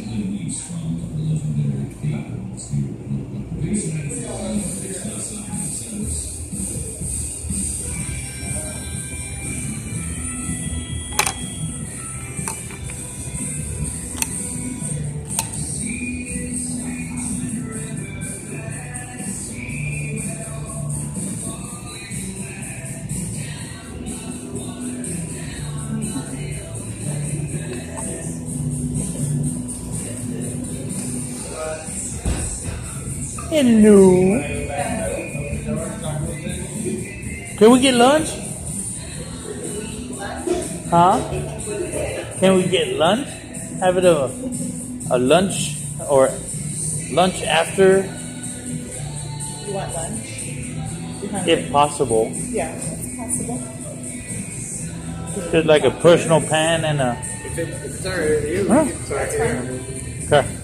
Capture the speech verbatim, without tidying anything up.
Hello. Can we get lunch? Huh? Can we get lunch? Have it a a lunch or lunch after? You want lunch? If possible. Yeah, if possible. Just like a personal pan and a. If, it, if it's alright with you, Huh? we can start here. Okay.